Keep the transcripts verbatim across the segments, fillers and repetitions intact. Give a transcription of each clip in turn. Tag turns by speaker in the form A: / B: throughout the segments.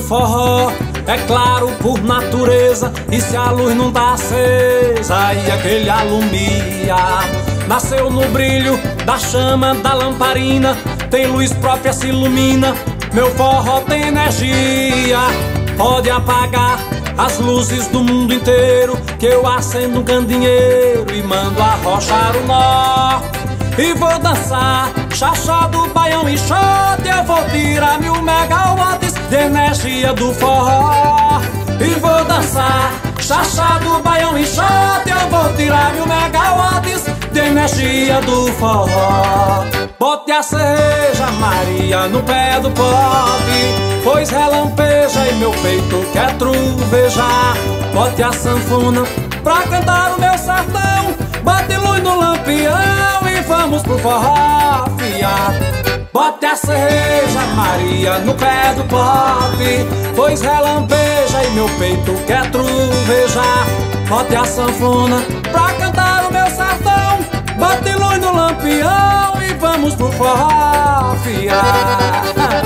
A: forró é claro por natureza, e se a luz não tá acesa, aí aquele alumia. Nasceu no brilho da chama da lamparina, tem luz própria, se ilumina. Meu forró tem energia, pode apagar as luzes do mundo inteiro, que eu acendo um candinheiro e mando arrochar o nó. E vou dançar chachá do baião e shot, eu vou tirar mil megawatts de energia do forró. E vou dançar chachá do baião e shot, eu vou tirar mil megawatts de energia do forró. Bote a cereja, Maria, no pé do pote, pois relampeja e meu peito quer truvejar. Bote a sanfona pra cantar o meu sertão, bote luz no lampião e vamos pro forró fiar. Bote a cereja, Maria, no pé do pote, pois relampeja e meu peito quer truvejar. Bote a sanfona pra cantar o meu sertão, bote luz no lampião e vamos pro forró fiar.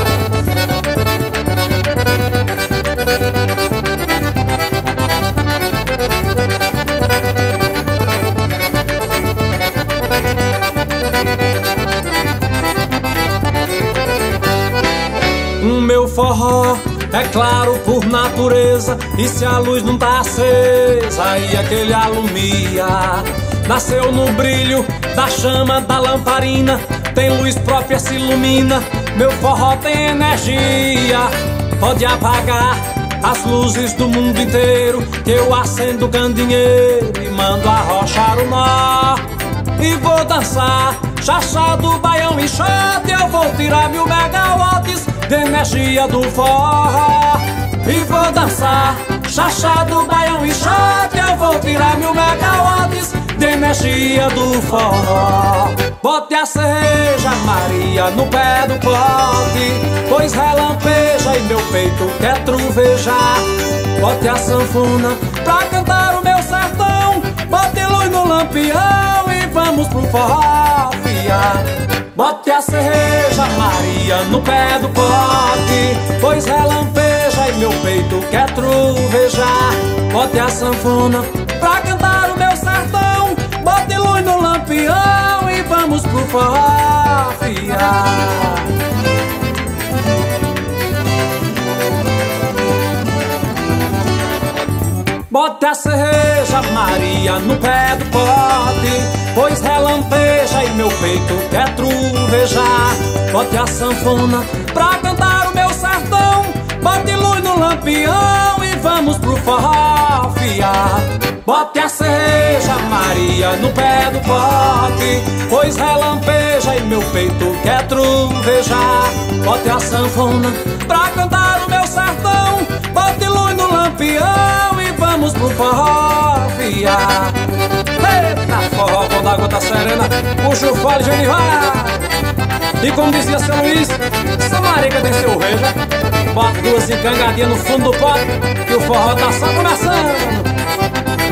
A: O meu forró é claro por natureza, e se a luz não tá acesa, aí aquele alumia. Nasceu no brilho da chama da lamparina, tem luz própria, se ilumina. Meu forró tem energia, pode apagar as luzes do mundo inteiro, que eu acendo o candinheiro e mando arrochar o nó. E vou dançar chachá do baião e shot, eu vou tirar mil megawatts de energia do forró. E vou dançar chachá do baião e shot, eu vou tirar mil megawatts de energia do forró. Bote a cereja, Maria, no pé do pote, pois relampeja e meu peito quer truvejar. Bote a sanfona pra cantar o meu sertão, bote luz no lampião e vamos pro forró fiar. Bote a cereja, Maria, no pé do pote, pois relampeja e meu peito quer truvejar. Bote a sanfona pra cantar o meu sertão, bote luz no lampião e vamos pro forró fiar. Bote a cereja, Maria, no pé do pote, pois relampeja e meu peito quer truvejar. Bote a sanfona pra cantar o meu sertão, bote luz no lampião e vamos pro forró fiar. Bote a cereja, Maria, no pé do pote, pois relampeja e meu peito quer truvejar. Bote a sanfona pra cantar o meu sertão, bote luz no lampião e vamos pro forró fiar. Eita, forró bom da gota serena, puxa o fole, Genivar. E como dizia seu Luiz, essa marica tem seu reja, bota duas encangadinhas no fundo do pote, que o forró tá só começando.